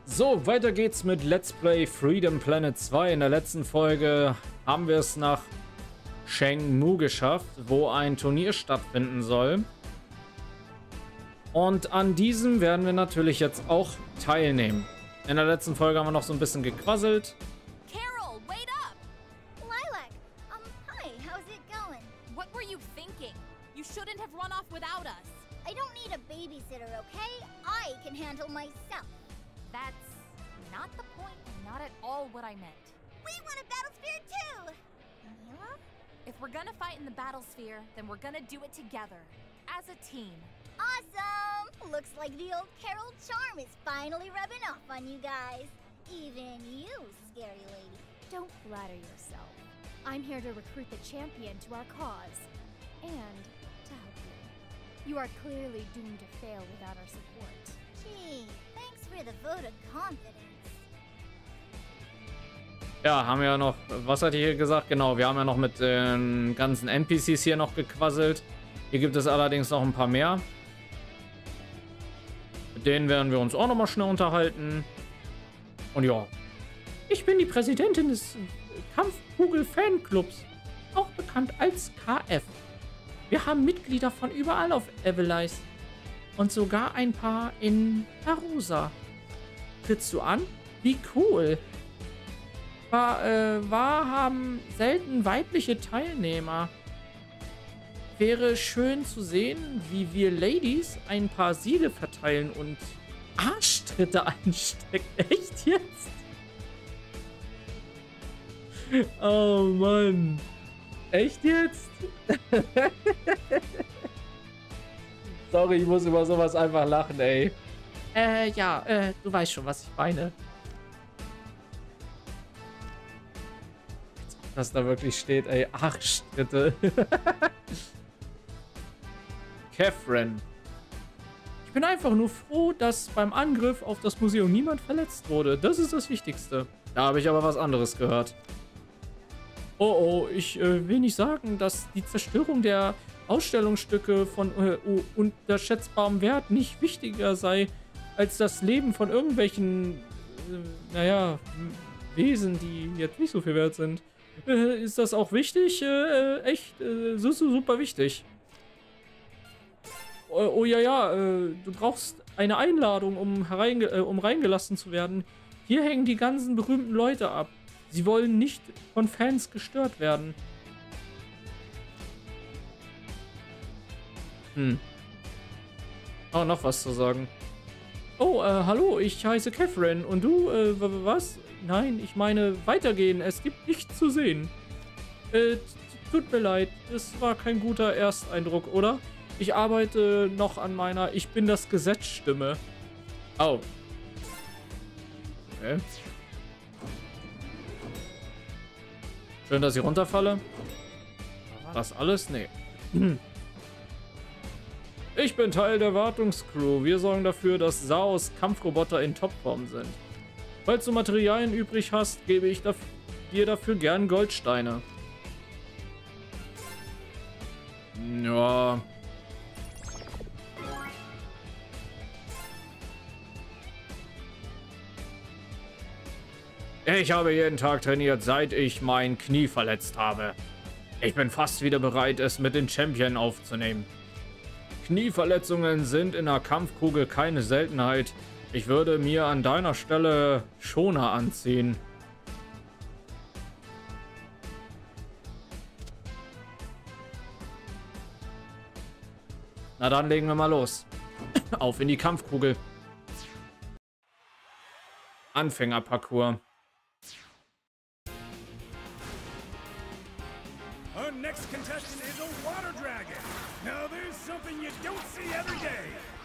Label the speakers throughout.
Speaker 1: So, weiter geht's mit Let's Play Freedom Planet 2. In der letzten Folge haben wir es nach Chengmu geschafft, wo ein Turnier stattfinden soll. Und an diesem werden wir natürlich jetzt auch teilnehmen. In der letzten Folge haben wir noch so ein bisschen gequasselt.
Speaker 2: Carol, wait up!
Speaker 3: Lilac, hi, how's it going?
Speaker 2: What were you thinking? You shouldn't have run off without us.
Speaker 3: I don't need a babysitter, okay? I can handle myself.
Speaker 2: That's not the point, not at all what I meant.
Speaker 3: We want a Battlesphere too! Mila?
Speaker 2: If we're gonna fight in the Battlesphere, then we're gonna do it together, as a team.
Speaker 3: Awesome! Looks like the old Carol charm is finally rubbing off on you guys. Even you, scary lady.
Speaker 4: Don't flatter yourself. I'm here to recruit the champion to our cause, and to help you. You are clearly doomed to fail without our support.
Speaker 3: Gee, thanks for the vote of confidence.
Speaker 1: Ja, haben wir ja noch, was hat die hier gesagt? Genau, wir haben ja noch mit den ganzen NPCs hier noch gequasselt. Hier gibt es allerdings noch ein paar mehr. Mit denen werden wir uns auch noch mal schnell unterhalten. Und ja, ich bin die Präsidentin des Kampfkugel-Fanclubs, auch bekannt als KF. Wir haben Mitglieder von überall auf Evelice und sogar ein paar in Arusa. Trittst du an? Wie cool. Haben selten weibliche Teilnehmer. Wäre schön zu sehen, wie wir Ladies ein paar Siege verteilen und Arschtritte einstecken. Echt jetzt? Oh Mann. Echt jetzt? Sorry, ich muss über sowas einfach lachen, ey. Du weißt schon, was ich meine. Als ob das da wirklich steht, ey. Arschtritte. Catherine. Ich bin einfach nur froh, dass beim Angriff auf das Museum niemand verletzt wurde. Das ist das Wichtigste. Da habe ich aber was anderes gehört. Oh, ich will nicht sagen, dass die Zerstörung der Ausstellungsstücke von unterschätzbarem Wert nicht wichtiger sei als das Leben von irgendwelchen, Wesen, die jetzt nicht so viel wert sind. Ist das auch wichtig? Echt, super wichtig. Du brauchst eine Einladung, um reingelassen zu werden. Hier hängen die ganzen berühmten Leute ab. Sie wollen nicht von Fans gestört werden. Oh, noch was zu sagen. Oh, hallo, ich heiße Catherine. Und du, was? Nein, ich meine, weitergehen. Es gibt nichts zu sehen. Tut mir leid, es war kein guter Ersteindruck, oder? Ich arbeite noch an meiner Ich bin das Gesetz Stimme. Oh. Okay. Schön, dass ich runterfalle. Das alles? Nee. Ich bin Teil der Wartungscrew. Wir sorgen dafür, dass Saos Kampfroboter in Topform sind. Falls du Materialien übrig hast, gebe ich dir dafür gern Goldsteine. Ja. Ich habe jeden Tag trainiert, seit ich mein Knie verletzt habe. Ich bin fast wieder bereit, es mit den Champion aufzunehmen. Knieverletzungen sind in der Kampfkugel keine Seltenheit. Ich würde mir an deiner Stelle Schoner anziehen. Na dann legen wir mal los. Auf in die Kampfkugel. Anfängerparcours.
Speaker 5: Our next contestant is a water dragon. Now there's something you don't see every day.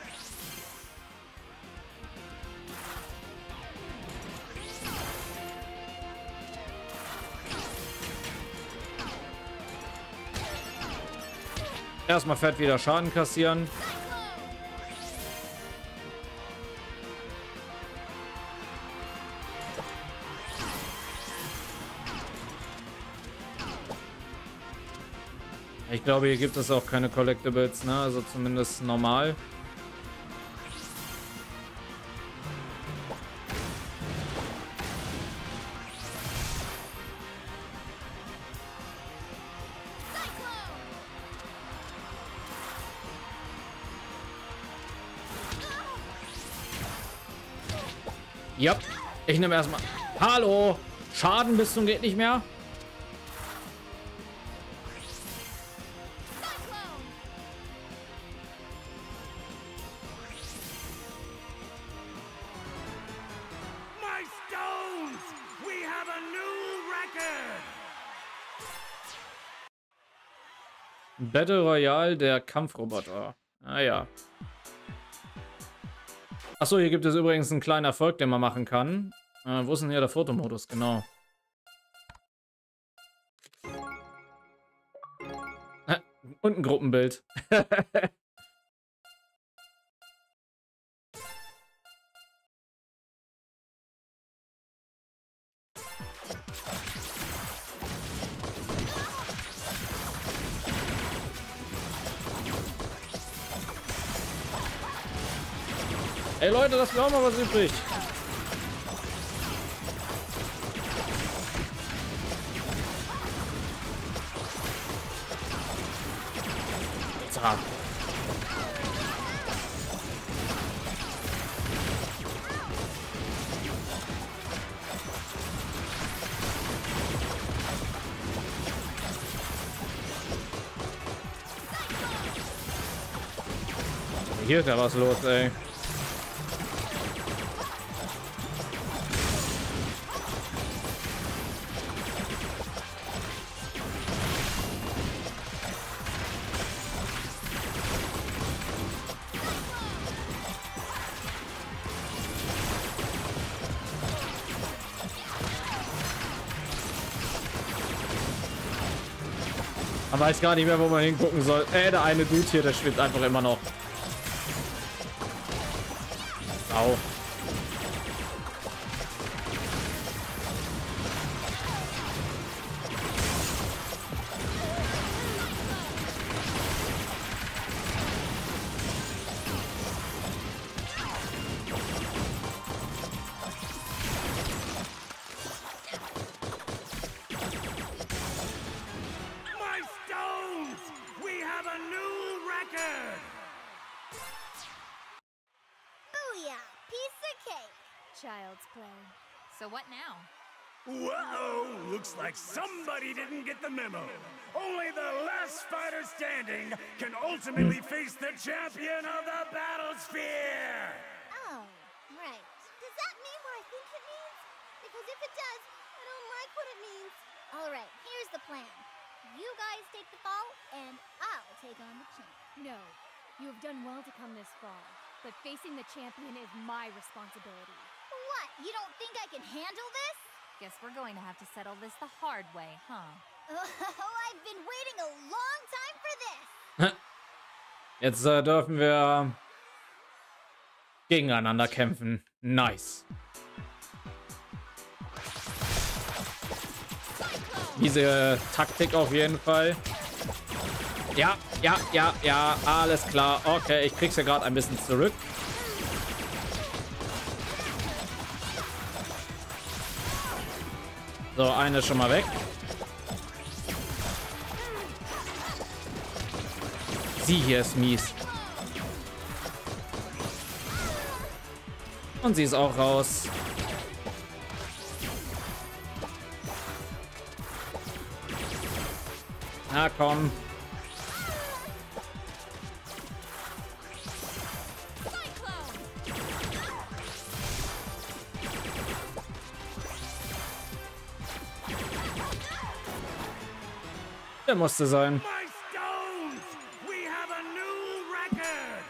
Speaker 1: Erstmal fett wieder Schaden kassieren. Ich glaube, hier gibt es auch keine Collectibles, ne? Also zumindest normal. Ja, ich nehme erstmal. Hallo! Schaden bis zum geht nicht mehr.
Speaker 5: My stones! We have a new record!
Speaker 1: Battle Royale der Kampfroboter. Ah ja. Achso, hier gibt es übrigens einen kleinen Erfolg, den man machen kann. Wo ist denn hier der Fotomodus? Genau. Und ein Gruppenbild. Ey Leute, lasst mir auch mal was übrig. Zack. Hier ist ja was los, ey. Man weiß gar nicht mehr, wo man hingucken soll. Der eine Dude hier, der schwimmt einfach immer noch. Au.
Speaker 4: Child's play.
Speaker 2: So what now?
Speaker 5: Whoa! Looks like somebody didn't get the memo. Only the last fighter standing can ultimately face the champion of the Battlesphere!
Speaker 3: Oh, right. Does that mean what I think it means? Because if it does, I don't like what it means. Alright, here's the plan. You guys take the fall, and I'll take on the champ.
Speaker 4: No, you have done well to come this far, but facing the champion is my responsibility.
Speaker 3: What? You don't think I can handle this?
Speaker 2: Guess we're going to have to settle this the hard way, huh?
Speaker 3: Oh, I've been waiting a long time for this!
Speaker 1: Jetzt dürfen wir gegeneinander kämpfen. Nice. Diese Taktik auf jeden Fall. Ja, ja, ja, ja, alles klar. Okay, ich krieg's ja gerade ein bisschen zurück. So, eine ist schon mal weg. Sie hier ist mies. Und sie ist auch raus. Na komm. Der musste sein.
Speaker 5: My stones! We have a new record!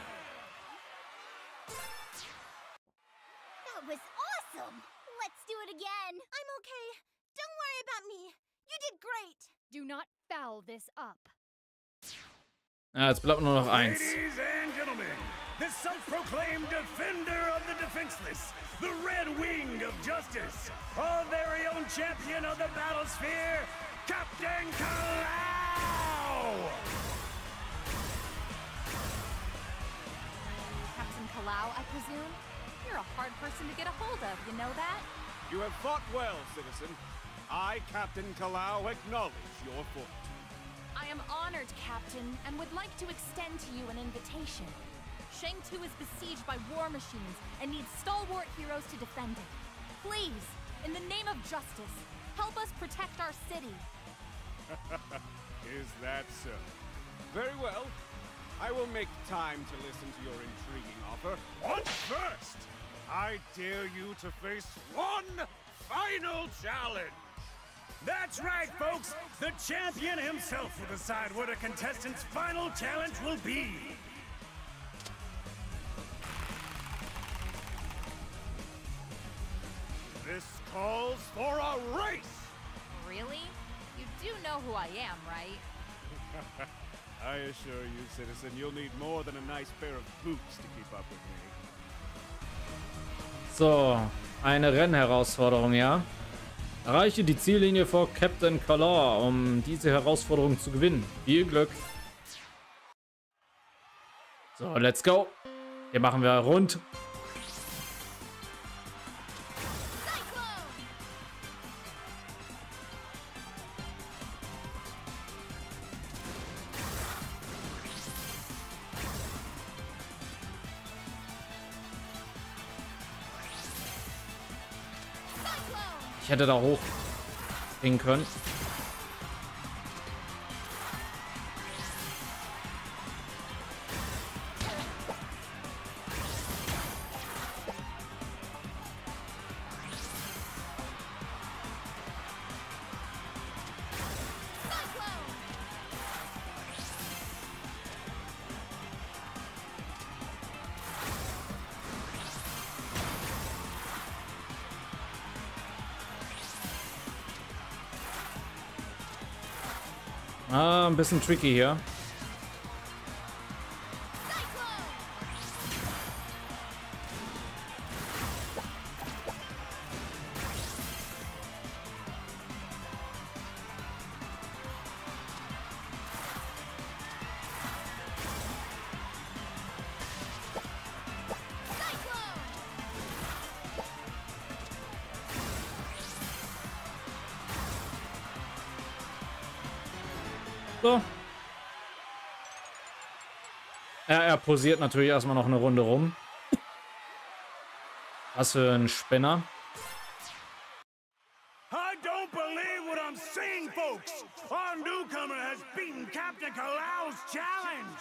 Speaker 3: That was awesome! Let's do it again! I'm okay. Don't worry about me. You did great!
Speaker 4: Do not foul this up.
Speaker 1: Ja, jetzt bleibt nur noch eins.
Speaker 5: Ladies and gentlemen, the self-proclaimed defender of the defenseless, the Red Wing of Justice, our very own champion of the Battlesphere, Captain Kalau!
Speaker 2: Captain Kalau, I presume? You're a hard person to get a hold of, you know that?
Speaker 6: You have fought well, citizen. I, Captain Kalau, acknowledge your fortitude.
Speaker 2: I am honored, Captain, and would like to extend to you an invitation. Shang-Tu is besieged by war machines and needs stalwart heroes to defend it. Please, in the name of justice, help us protect our city.
Speaker 6: Is that so? Very well. I will make time to listen to your intriguing offer. But first, I dare you to face one final challenge.
Speaker 5: That's right, folks! The champion himself will decide what a contestant's final challenge will be.
Speaker 6: This calls for a race!
Speaker 2: Really? You do know who I am, right?
Speaker 6: I assure you, citizen, you'll need more than a nice pair of boots to keep up with me.
Speaker 1: So, eine Rennherausforderung, ja. Erreiche die Ziellinie vor Captain Kala, um diese Herausforderung zu gewinnen. Viel Glück. So, let's go. Hier machen wir rund. Ich hätte da hoch springen können. Ah, ein bisschen tricky hier. So. Er posiert natürlich erstmal noch eine Runde rum. Was für ein Spinner.
Speaker 5: I don't believe what I'm seeing, folks! Our newcomer has beaten Captain Kalau's challenge!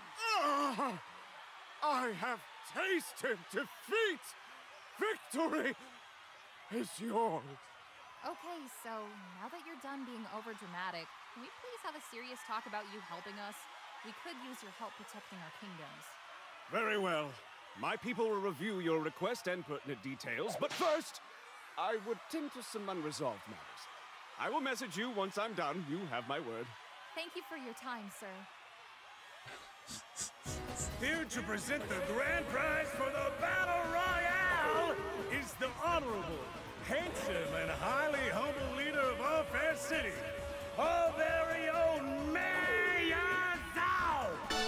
Speaker 6: I have tasted defeat! Victory is yours!
Speaker 2: Okay, so now that you're done being overdramatic, can we please have a serious talk about you helping us? We could use your help protecting our kingdoms.
Speaker 6: Very well. My people will review your request and pertinent details, but first, I would tend to some unresolved matters. I will message you once I'm done. You have my word.
Speaker 2: Thank you for your time, sir.
Speaker 5: Here to present the grand prize for the Battle Royale is the Honorable, handsome, and highly humble leader of our fair city, our very own Mayor Zhao!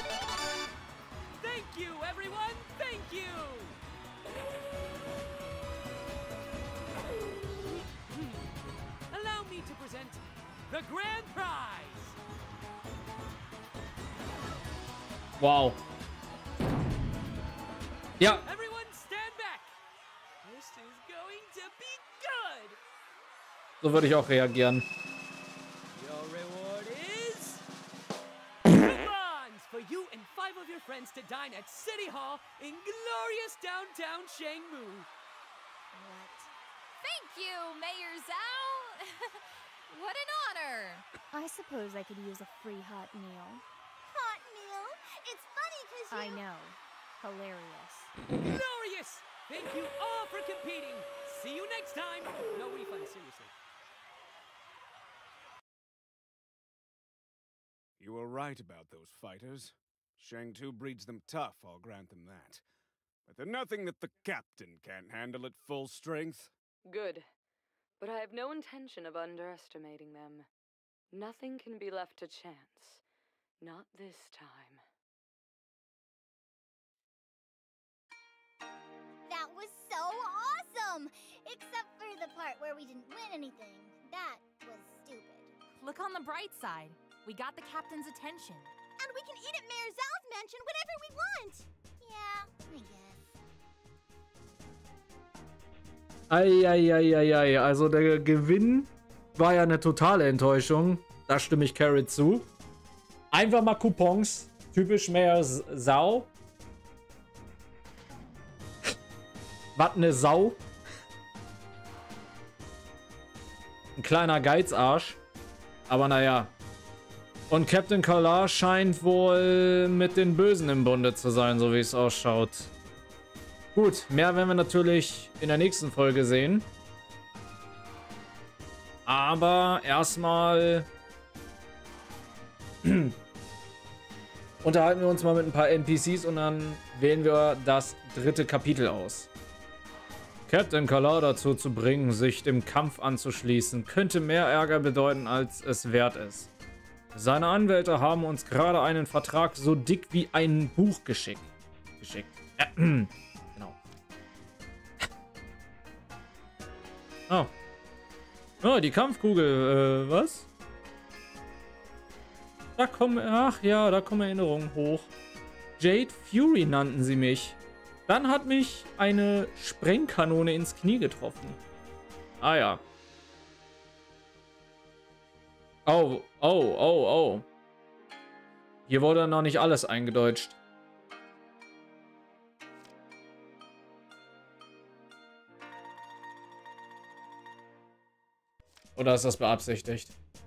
Speaker 7: Thank you, everyone! Thank you! Allow me to present the grand prize!
Speaker 1: Wow. Ja.
Speaker 7: Everyone stand back! This is going to be good!
Speaker 1: So würde ich auch reagieren.
Speaker 7: Your reward is... coupons for you and 5 of your friends to dine at City Hall in glorious downtown Shangmu.
Speaker 2: What? Thank you, Mayor Zhao! What an honor!
Speaker 4: I suppose I could use a free hot meal.
Speaker 3: Hot meal? It's funny because you...
Speaker 4: I know. Hilarious.
Speaker 7: Glorious! Thank you all for competing. See you next time. No refund, seriously.
Speaker 6: You were right about those fighters. Shang-Tu breeds them tough, I'll grant them that. But they're nothing that the captain can't handle at full strength.
Speaker 8: Good. But I have no intention of underestimating them. Nothing can be left to chance. Not this time.
Speaker 3: That was so awesome! Except for the part where we didn't win anything. That was stupid.
Speaker 2: Look on the bright side. We got the captain's attention.
Speaker 3: And we can eat at Mayor Zhao's mansion whenever we want! Yeah, I guess.
Speaker 1: Eieieiei, also der Gewinn war ja eine totale Enttäuschung. Da stimme ich Carrot zu. Einfach mal Coupons. Typisch mehr Sau. Was ne Sau. Ein kleiner Geizarsch. Aber naja. Und Captain Kalar scheint wohl mit den Bösen im Bunde zu sein, so wie es ausschaut. Gut, mehr werden wir natürlich in der nächsten Folge sehen. Aber erstmal unterhalten wir uns mal mit ein paar NPCs und dann wählen wir das 3. Kapitel aus. Captain Kalar dazu zu bringen, sich dem Kampf anzuschließen, könnte mehr Ärger bedeuten, als es wert ist. Seine Anwälte haben uns gerade einen Vertrag so dick wie ein Buch geschickt. Genau. Oh. Oh, die Kampfkugel, was? Da kommen, ach ja, da kommen Erinnerungen hoch. Jade Fury nannten sie mich. Dann hat mich eine Sprengkanone ins Knie getroffen. Ah ja. Oh, oh, oh, oh. Hier wurde noch nicht alles eingedeutscht. Oder ist das beabsichtigt?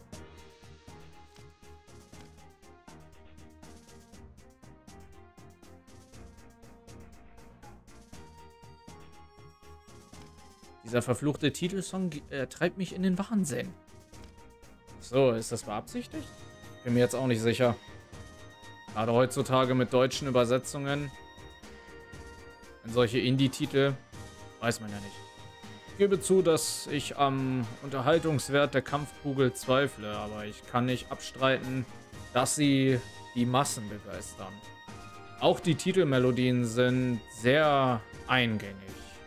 Speaker 1: Dieser verfluchte Titelsong treibt mich in den Wahnsinn. So, ist das beabsichtigt? Bin mir jetzt auch nicht sicher. Gerade heutzutage mit deutschen Übersetzungen. In solche Indie-Titel weiß man ja nicht. Ich gebe zu, dass ich am Unterhaltungswert der Kampfkugel zweifle, aber ich kann nicht abstreiten, dass sie die Massen begeistern. Auch die Titelmelodien sind sehr eingängig.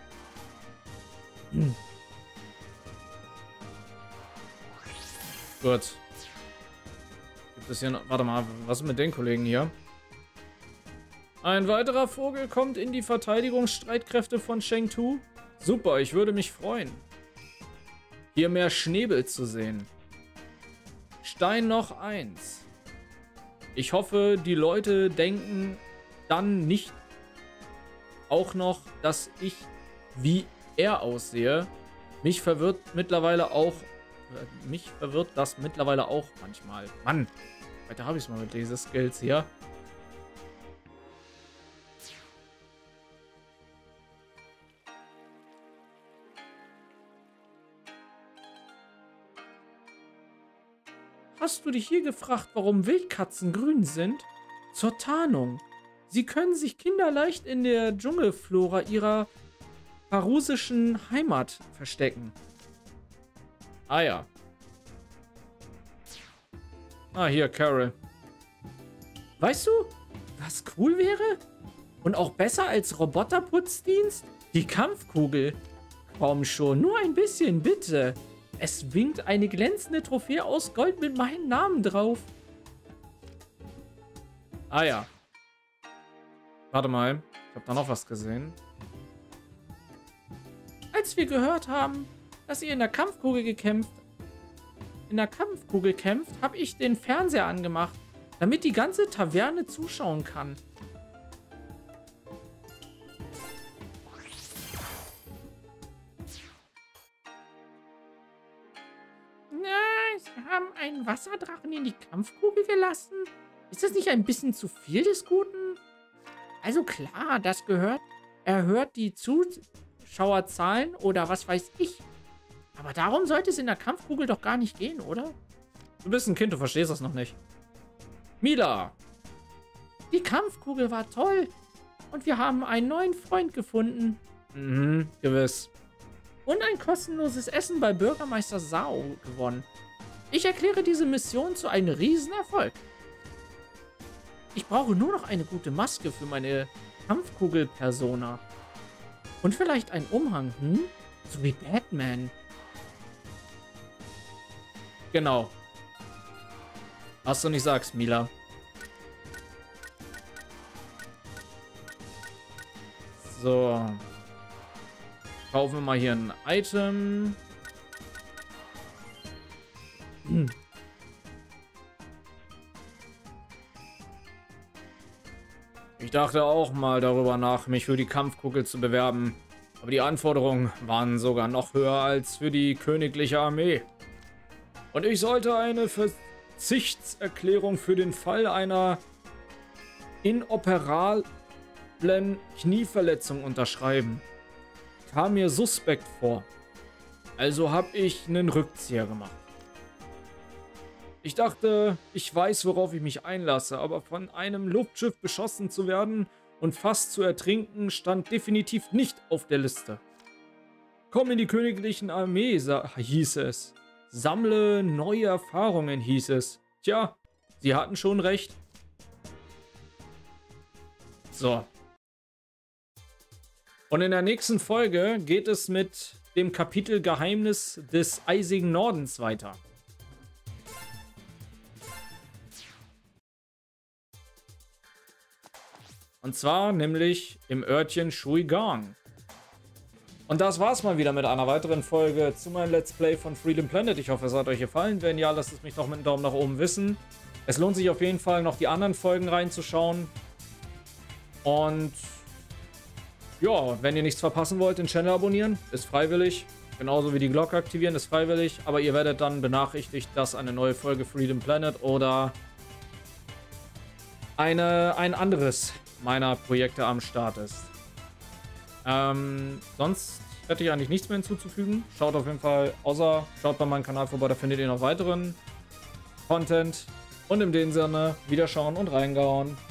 Speaker 1: Gut. Gibt es hier noch... Warte mal, was ist mit den Kollegen hier? Ein weiterer Vogel kommt in die Verteidigungsstreitkräfte von Chengdu. Super, ich würde mich freuen, hier mehr Schnäbel zu sehen. Stein noch 1. Ich hoffe, die Leute denken dann nicht auch noch, dass ich wie er aussehe. Mich verwirrt das mittlerweile auch manchmal. Mann, weiter habe ich es mal mit diesen Skills hier. Hast du dich hier gefragt, warum Wildkatzen grün sind? Zur Tarnung. Sie können sich kinderleicht in der Dschungelflora ihrer parusischen Heimat verstecken. Ah ja. Ah, hier, Carol. Weißt du, was cool wäre? Und auch besser als Roboterputzdienst? Die Kampfkugel. Komm schon, nur ein bisschen, bitte. Es winkt eine glänzende Trophäe aus Gold mit meinem Namen drauf. Ah ja. Warte mal, ich habe da noch was gesehen. Als wir gehört haben, dass ihr in der Kampfkugel kämpft, habe ich den Fernseher angemacht, damit die ganze Taverne zuschauen kann. Sie haben einen Wasserdrachen in die Kampfkugel gelassen? Ist das nicht ein bisschen zu viel des Guten? Also klar, das erhöht die Zuschauerzahlen oder was weiß ich. Aber darum sollte es in der Kampfkugel doch gar nicht gehen, oder? Du bist ein Kind, du verstehst das noch nicht. Mila! Die Kampfkugel war toll. Und wir haben einen neuen Freund gefunden. Mhm, gewiss. Und ein kostenloses Essen bei Bürgermeister Sao gewonnen. Ich erkläre diese Mission zu einem Riesenerfolg. Ich brauche nur noch eine gute Maske für meine Kampfkugel-Persona. Und vielleicht einen Umhang, So wie Batman. Genau. Was du nicht sagst, Mila. So. Kaufen wir mal hier ein Item. Ich dachte auch mal darüber nach, mich für die Kampfkugel zu bewerben. Aber die Anforderungen waren sogar noch höher als für die königliche Armee. Und ich sollte eine Verzichtserklärung für den Fall einer inoperablen Knieverletzung unterschreiben. Kam mir suspekt vor. Also habe ich einen Rückzieher gemacht. Ich dachte, ich weiß, worauf ich mich einlasse, aber von einem Luftschiff beschossen zu werden und fast zu ertrinken, stand definitiv nicht auf der Liste. Komm in die königlichen Armee, hieß es. Sammle neue Erfahrungen, hieß es. Tja, sie hatten schon recht. So. Und in der nächsten Folge geht es mit dem Kapitel Geheimnis des eisigen Nordens weiter. Und zwar nämlich im Örtchen Shuigang. Und das war's mal wieder mit einer weiteren Folge zu meinem Let's Play von Freedom Planet. Ich hoffe, es hat euch gefallen. Wenn ja, lasst es mich doch mit einem Daumen nach oben wissen. Es lohnt sich auf jeden Fall, noch die anderen Folgen reinzuschauen. Und ja, wenn ihr nichts verpassen wollt, den Channel abonnieren. Ist freiwillig. Genauso wie die Glocke aktivieren, ist freiwillig. Aber ihr werdet dann benachrichtigt, dass eine neue Folge Freedom Planet oder ein anderes meiner Projekte am Start ist. Sonst hätte ich eigentlich nichts mehr hinzuzufügen. Schaut auf jeden Fall, schaut bei meinem Kanal vorbei, da findet ihr noch weiteren Content. Und in dem Sinne, wiederschauen und reingehauen.